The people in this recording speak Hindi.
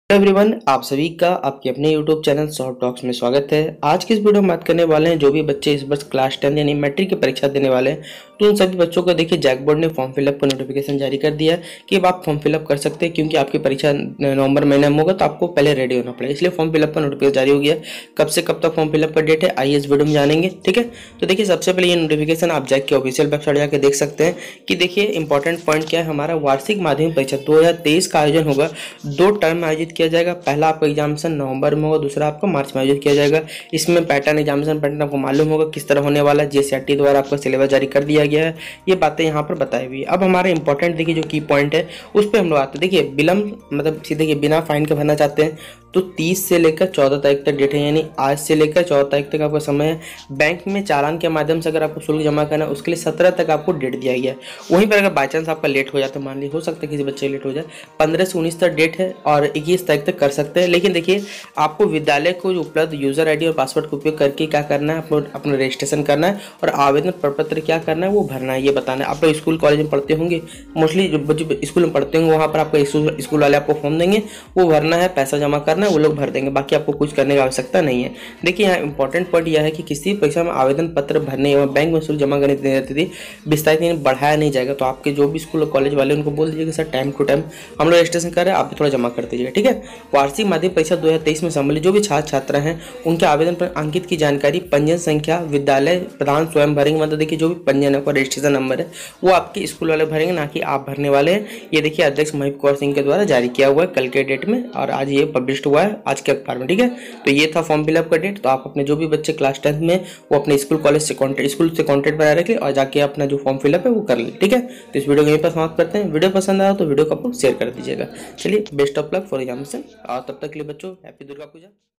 एवरीवन, आप सभी का आपके अपने यूट्यूब चैनल शॉर्ट टॉक्स में स्वागत है। आज की इस वीडियो में बात करने वाले हैं जो भी बच्चे इस वर्ष क्लास 10 यानी मैट्रिक की परीक्षा देने वाले हैं, तो उन सभी बच्चों को देखिए जैक बोर्ड ने फॉर्म फिलअप का नोटिफिकेशन जारी कर दिया है कि अब आप फॉर्म फिलअप कर सकते हैं, क्योंकि आपकी परीक्षा नवंबर महीने में होगा तो आपको पहले रेडी होना पड़ेगा। इसलिए फॉर्म फिलअप का नोटिफिकेशन जारी हो गया है। कब से कब तक फॉर्म फिलअप का डेट है आइए इस वीडियो में जानेंगे। ठीक है, तो देखिए सबसे पहले ये नोटिफिकेशन आप जैक की ऑफिशियल वेबसाइट जाकर देख सकते हैं कि देखिए इंपॉर्टेंट पॉइंट क्या है। हमारा वार्षिक माध्यमिक परीक्षा 2023 का आयोजन होगा। 2 टर्म में आयोजित किया जाएगा। पहला आपका एग्जामिनेशन नवंबर में होगा, दूसरा आपका मार्च में आयोजित किया जाएगा। इसमें पैटर्न एग्जामिनेशन पैटर्न आपको मालूम होगा किस तरह होने वाला है। जेसीईआरटी द्वारा आपका सिलेबस जारी कर दिया गया है। ये बातें यहाँ पर बताई हुई है। अब हमारा इंपॉर्टेंट देखिए जो की पॉइंट है उस पर हम लोग आते हैं। देखिए विलम्ब मतलब सीधे बिना फाइन के भरना चाहते हैं तो 30 से लेकर 14 तारीख तक डेट है, यानी आज से लेकर 14 तारीख तक आपका समय है। बैंक में चालान के माध्यम से अगर आपको शुल्क जमा करना है उसके लिए 17 तक आपको डेट दिया गया है। वहीं पर अगर बाई चांस आपका लेट हो जाए तो मान ली हो सकता है किसी बच्चे लेट हो जाए, 15 से 19 तक डेट है और 21 तारीख तक कर सकते हैं। लेकिन देखिए आपको विद्यालय को उपलब्ध यूजर आईडी और पासवर्ड का उपयोग करके क्या करना है, अपना रजिस्ट्रेशन करना है और आवेदन प्रपत्र क्या करना है वो भरना है। ये बताना है। आप लोग स्कूल कॉलेज में पढ़ते होंगे, मोस्टली जो बच्चे स्कूल में पढ़ते होंगे वहाँ पर आपका स्कूल वाले आपको फॉर्म देंगे, वो भरना है, पैसा जमा करना है, वो लोग भर देंगे। बाकी आपको कुछ करने की आवश्यकता नहीं है। देखिए यहाँ इंपॉर्टेंट पॉइंट यह है कि किसी परीक्षा में आवेदन पत्र भरने या बैंक में शुल्क जमा करने देनी रहती थी, विस्तारित बढ़ाया नहीं जाएगा। तो आपके जो भी स्कूल और कॉलेज वाले उनको बोल दीजिएगा सर टाइम टू टाइम हम लोग रजिस्ट्रेशन कर रहे हैं, आप थोड़ा जमा कर दीजिएगा। ठीक है, वार्षिक माध्यमिक परीक्षा 2023 में सम्मिलित जो भी छात्र छात्रा हैं उनके आवेदन पर अंकित की जानकारी, पंजीयन संख्या विद्यालय प्रधान स्वयं भरेंगे। मतलब देखिए जो भी पंजीयन है रजिस्ट्रेशन नंबर है वो आपके स्कूल वाले भरेंगे, ना कि आप भरने वाले हैं। ये देखिए अध्यक्ष महीप कौर सिंह के द्वारा जारी किया हुआ है कल के डेट में, और आज ये पब्लिश हुआ है आज के अखबार में। ठीक है, तो ये था फॉर्म फिलअप का डेट। तो आप अपने जो भी बच्चे क्लास 10 में वो अपने स्कूल कॉलेज से कॉन्टेक्ट बनाए रखें और जाके अपना जो फॉर्म फिलअप है वो कर ले। ठीक है, तो इस वीडियो को यहीं पर समाप्त करते हैं। वीडियो पसंद आया तो वीडियो को आप शेयर कर दीजिएगा। चलिए best of luck for examination, और तब तक के लिए बच्चों हैप्पी दुर्गा पूजा।